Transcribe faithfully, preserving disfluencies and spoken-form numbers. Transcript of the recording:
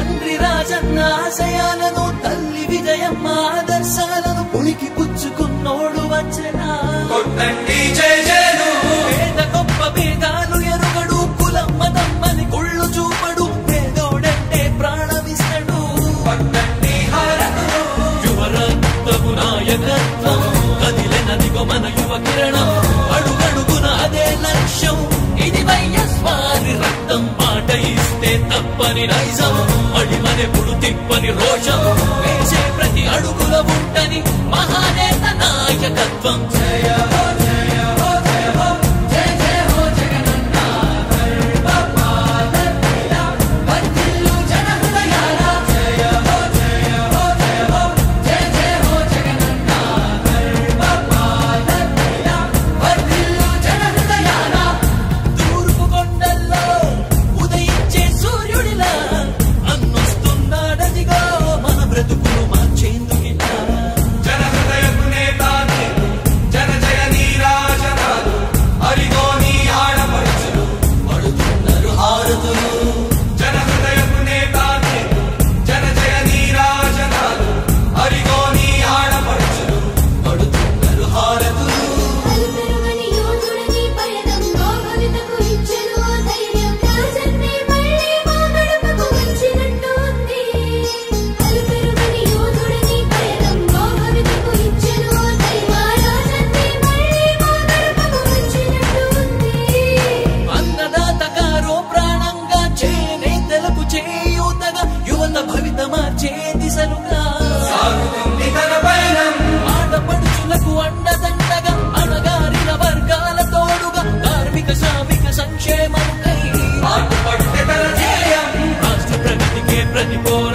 తండ్రి రాజన్న ఆశయాలను తల్లి విజయమ్మ ఆదర్శాలను పులికి పుచ్చుకున్నోడు వచ్చనా పేద గొప్ప భేదాలు ఎరుగడు కులం మతమ్మని కుళ్ళు చూపడు పేదోడంటే ప్రాణమిస్తడు యువరత్నము నాయకత్వం కదిలెనదిగో మన యువ కిరణం అడుగడుగున అదే లక్ష్యం ఇది వైఎస్వారి రక్తం మాట ఇస్తే తప్పని నైజం అడిమనెప్పుడు తిప్పని రోషం వేసే ప్రతి అడుగుల ఉంటని మహానేత నాయకత్వం జయ హో జయ హో జయ హో జయ జయ హో జగనన్న గర్భపాలకిల వర్ధిల్లు జన హృదయాల జయ హో జయ హో జయ హో జయ జయ హో జగనన్న గర్భపాలకిల వర్ధిల్లు జన హృదయాల తూర్పు కొండల్లో ఉదయించే సూర్యుడిలా అన్నొస్తున్నాడదిగో మన బ్రతుకులు మార్చేందుకిలా జన హృదయపు నేతాని జన జయ నీరాజనాలు అరిగో నీ ఆడపడుచులు పడుతున్నారు హారతులు జన హృదయపు నేతాని జన జయ నీరాజనాలు అరిగో నీ ఆడపడుచులు పడుతున్నారు హారతులు అలుపెరుగని యోధుడని పయనంలో భవితకు ఇచ్చెను ధైర్యం రాజన్నే మళ్ళీ మా గడపకు వచ్చినట్టు ఉంది అలుపెరుగని యోధుడని పయనంలో భవితకు ఇచ్చెను ధైర్యం రాజన్నే మళ్ళీ మా గడపకు వచ్చినట్టు ఉంది అన్నదాత కారో ప్రాణంగా చేనేతలకు చేయూతగా యువత భవిత మార్చే దిశలుగా సాగుతుంది తన పయనం ఆడపడుచులకు అండదండగా అణగారిన వర్గాల తోడుగా కార్మిక శ్రామిక సంక్షేమముకై పాటుపడితే తన ధ్యేయం రాష్ట్ర ప్రగతికే ప్రతిపో